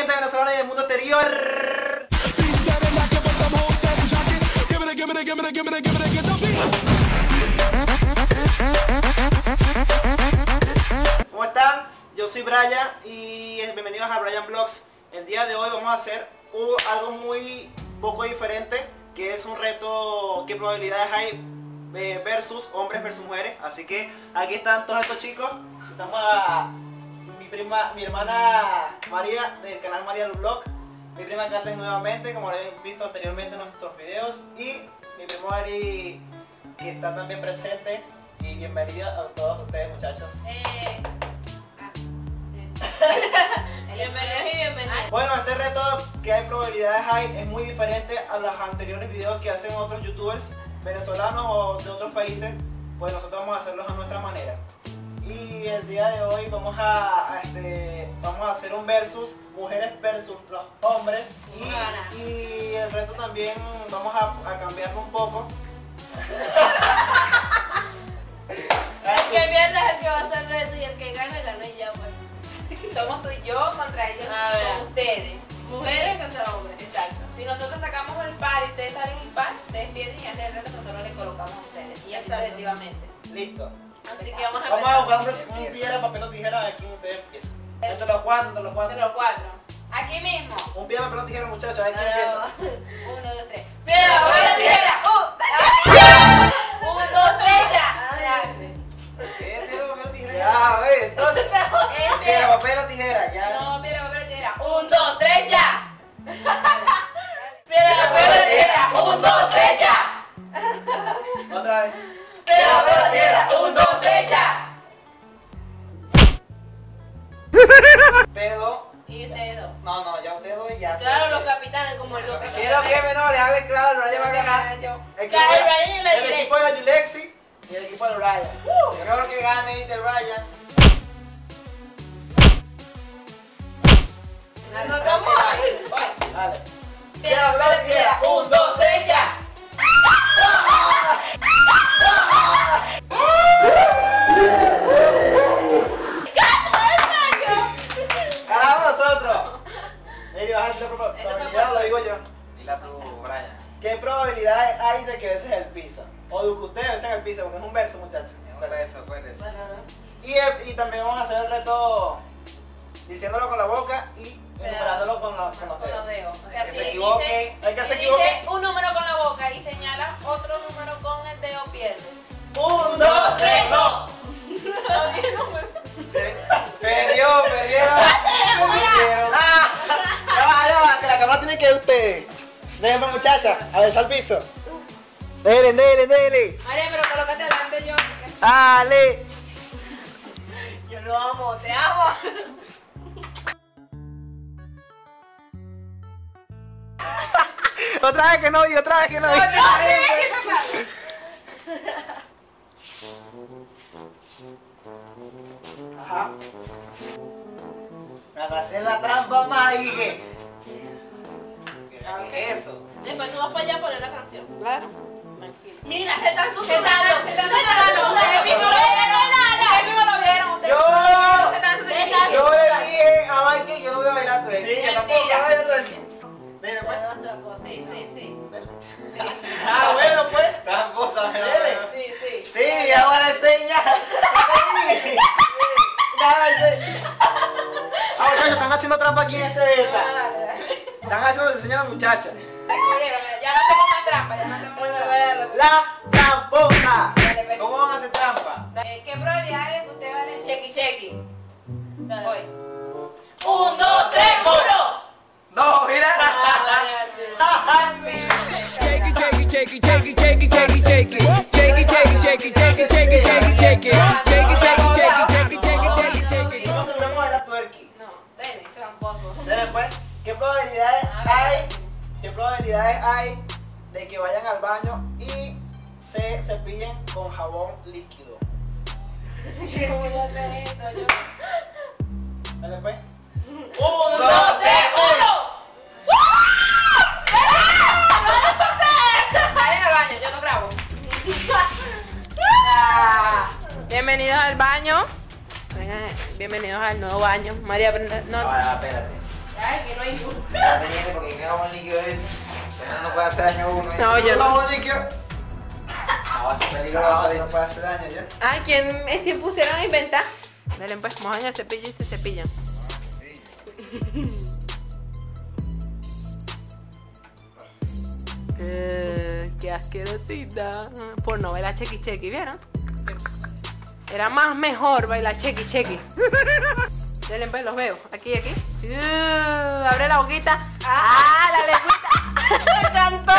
gente venezolana y del mundo exterior. ¿Cómo están? Yo soy Brian y bienvenidos a Brian Vlogs. El día de hoy vamos a hacer algo muy poco diferente, que es un reto ¿qué probabilidades hay? Versus hombres versus mujeres. Así que aquí están todos estos chicos. Estamos a mi hermana María del canal María del Vlog, mi prima Carles nuevamente, como lo habéis visto anteriormente en nuestros videos, y mi primo Ari, que está también presente. Y bienvenida a todos ustedes, muchachos. Bienvenidos y bienvenidos. Bueno, este reto que hay probabilidades hay es muy diferente a los anteriores videos que hacen otros youtubers venezolanos o de otros países. Pues nosotros vamos a hacerlos a nuestra manera. Y el día de hoy vamos a hacer un versus, mujeres versus los hombres. Y el reto también vamos a cambiarlo un poco. El que pierde es el que va a hacer reto y el que gane, gana y ya pues. Somos tú y yo contra ellos, con ustedes. Mujeres contra hombres. Exacto. Si nosotros sacamos el par y ustedes salen impar, ustedes pierden y hacen el reto que nosotros les colocamos a ustedes. Y así sucesivamente. Listo. Así que vamos a jugar un piedra, papel o tijera. Aquí ustedes empiezan. Entre los cuatro. Entre los cuatro. Aquí mismo. Un piedra, papel o tijera, muchachos. A ver quién empieza. 1, 2, 3. Piedra, papel, tijera. 1, 2, 3, ya. Ya, a ver, entonces. Piedra, papel o tijera, ya. No, piedra, papel, tijera. 1, 2, 3, ya. Piedra, papel, tijera. 1, 2, 3, ya. Otra vez. Piedra, papel, tijera. 1, 2, 3, ya. Ustedes dos. Y ustedes dos. No, ya ustedes dos y ya. Claro, los capitanes como el loco. Quiero que menores, hable claro, Brian va a ganar. El Brian y la El equipo de Yulexi y el equipo de Brian. Yo creo que gane el Brian. Anotamos ahí. Dale. Piedra, papel, tijera. 1, 2, 3, ya. Ganamos nosotros. Eri, vas a hacer probabilidad, lo digo yo. Dila tú, Brian. ¿Qué probabilidades hay de que beses el piso? O de que ustedes besen el piso, porque es un verso, muchachos. Es un beso, acuérdese. Y también vamos a hacer el reto diciéndolo con la boca y enumerándolo con los Con los dedos. dedos. O sea, Que si se equivoque, hay que se dice equivoque. un número con la boca y señala otro número con el dedo, pierde. 1, 2, 3, no. No dije número. Perdió. Ya va, que la cámara tiene que ir ustedes. Déjenme, muchacha, a besar el piso. Dele. María, pero colócate adelante yo. Dale. Yo lo amo, te amo. Otra vez que no vi. Ajá. Me hacer la trampa más, dije. ¿Qué es eso? Después tú vas para allá a poner la canción. Claro. Tranquilo. Mira, Se están sujetando. Ustedes mismos lo vieron. Ustedes mismos lo vieron. Ustedes Yo se están sujetando. le dije a Mike que yo no voy a bailar tú. Sí, yo tampoco voy a bailar tú. Dile, pues. Sí. Ah, bueno, pues. Tramposa, Dele. Sí. Sí, ahora enseña. Ah, muchachos, están haciendo trampa aquí en este beta. Están haciendo, se enseña a la muchacha. Ya no hacemos más trampa, La tramposa. ¿Cómo van a hacer trampa? ¿Qué probabilidad es que ustedes van en chequi? Voy. 1, 2, 3, 1. No, mira. ¿Cómo se vamos a bailar twerking? No, dele, tramposo. Después, ¿qué probabilidades hay de que vayan al baño y se cepillen con jabón líquido? ¿Cómo voy a hacer esto yo? Dale, pues. 1, 2, 3, 1. Vayan al baño, yo no grabo. Bienvenidos al baño. Vengan, bienvenidos al nuevo baño. María, prenda. No, Ahora, espérate. Ay, que no hay luz. Está pendiente porque queda un líquido ese. Pero no puede hacer daño a uno. No, yo no. Jabón líquido. No, va a ser peligroso y no puede hacer daño ya. Ay, ¿quién es que pusieron a inventar? Dale, pues, mojan el cepillo y se cepillan. Qué asquerosita. Por no bailar chequi chequi, ¿vieron? Era más mejor bailar chequi chequi. Dale, pues, los veo. Aquí, aquí. Abre la boquita. ¡Ah, la lengüita! ¡Me encantó!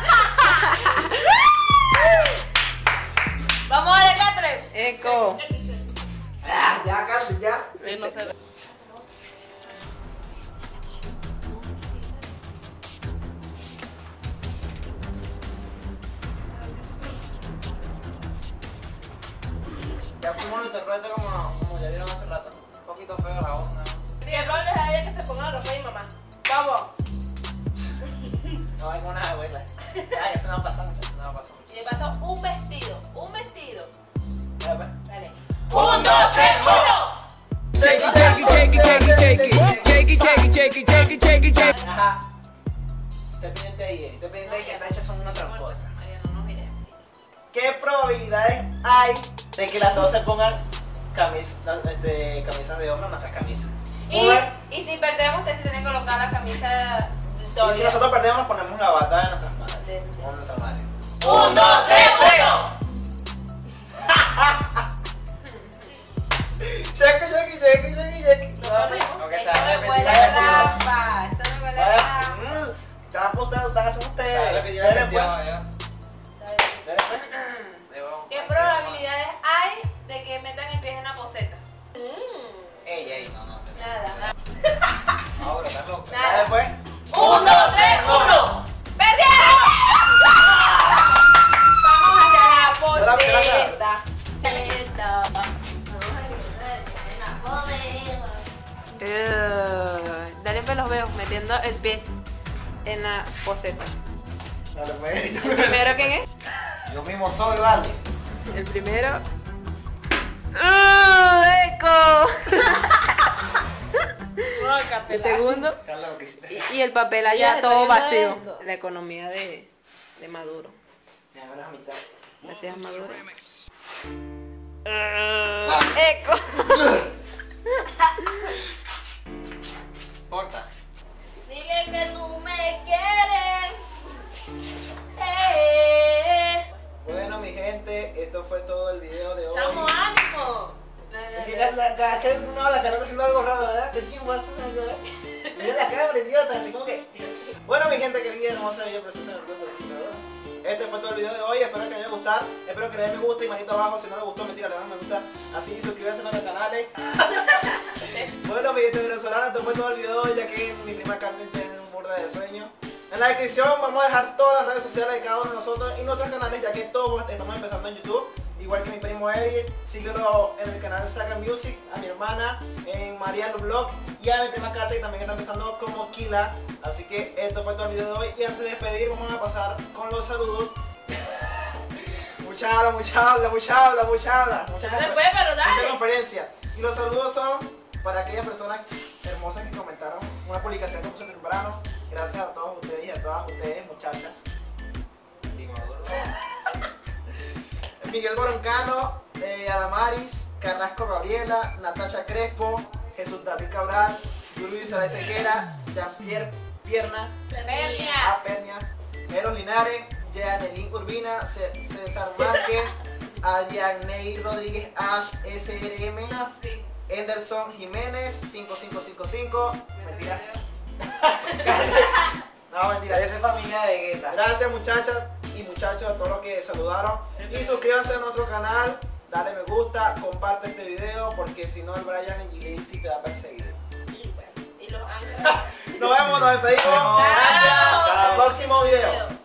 Vamos a ver, Catherine. Eco. Ya, Carlos, ya. No se ve. Ya fuimos nuestro reto como ya vieron hace rato. Un poquito feo la voz, ¿no? Dile, roles a ella que se ponga la ropa de mi mamá. Vamos. No hay con una abuela. Ay, eso no va a pasar mucho, eso no va a pasar mucho. Y le paso un vestido. Un vestido. Ya, pues. Dale. 1, 2, 3, 1. Shake it, shake it, shake it, shake it, shake it. Shake it, shake it, shake it, shake it, shake it, shake it. Ajá. Esté pendiente ahí, esté pendiente ahí que estas hechas son una tramposa. María, no nos miremos. ¿Qué probabilidades hay de que las dos se pongan camisas de hombre en nuestras camisas? Y si perdemos, ustedes tienen que colocar la camisa Y si doble. nosotros perdemos, nos ponemos la bata de nuestras madres. De- O nuestra madre. 1, 2, 3, 1. Cheque, cheque, cheque, cheque, cheque. Aunque Esto sea me repetir huele la a repetida. trampa. Esto me huele a trampa. Están apostados, están haciendo Está ustedes. repetida Dale, la pues. repetida, Dale, pues. ¿Qué probabilidades hay de que metan el pie en la poseta? Ey, ey, no, no sé. Nada. Ahora, estás loco. Dale, pues. 1, 2, 3, 1. ¡Perdieron! Vamos hacia la poseta. Poseta. Vamos a Dale, pues, los veo metiendo el pie en la poseta. Dale, pues. ¿El primero quién es? Yo mismo soy, vale. El primero. ¡Eco! El segundo. Carla, lo que hiciste. Y el papel Mira, allá se todo está vacío. viendo eso. La economía de Maduro. Me abras a mitad. Gracias, Maduro. ¡Eco! Porta. Dile que tú me quieres. Bueno, mi gente, esto fue todo el video de hoy. ¡Chamo, ánimo! Es que la cara está haciendo algo raro, ¿verdad? ¿Qué tiempo hace algo, verdad? Mira la cámara, idiota, así como que... Bueno, mi gente querida, hermosa, bella, preciosa, este fue todo el video de hoy, espero que les haya gustado, espero que le den me gusta y manito abajo, si no les gustó, mentira, le dan me gusta, así suscríbanse a nuestro canal. Bueno, mi gente venezolana, esto fue todo el video de hoy, ya que mi prima Carmen tiene un borde de sueño. En la descripción vamos a dejar todas las redes sociales de cada uno de nosotros y nuestros canales, ya que todos estamos empezando en YouTube. Igual que mi primo Eric, síguelo en el canal Saga Music, a mi hermana en Mariano Vlog y a mi prima Kate, que también está empezando como Kila. Así que esto fue todo el video de hoy y antes de despedir vamos a pasar con los saludos. Mucha habla. Después, pero dale. Mucha conferencia. Y los saludos son para aquellas personas hermosas que comentaron una publicación que puse temprano. Gracias a todos ustedes y a todas ustedes, muchachas. Sí, Maduro. Miguel Boroncano, Adamaris, Carrasco Gabriela, Natacha Crespo, Jesús David Cabral, Julio Isabel Sequera, Jean-Pierre Pierna, Pernia, Eros Linares, Jeanelín Urbina, César Márquez, Adrianey Rodríguez Ash SRM, No, sí. Anderson Jiménez 5555. Mentira. No, mentira. Esa es familia de Guetta. Gracias muchachas y muchachos a todos los que saludaron. Y suscríbanse a nuestro canal, dale me gusta, comparte este video porque si no el Brian en Gilisi te va a perseguir. Y los ángeles. Nos vemos, nos despedimos. Gracias. Hasta el próximo video.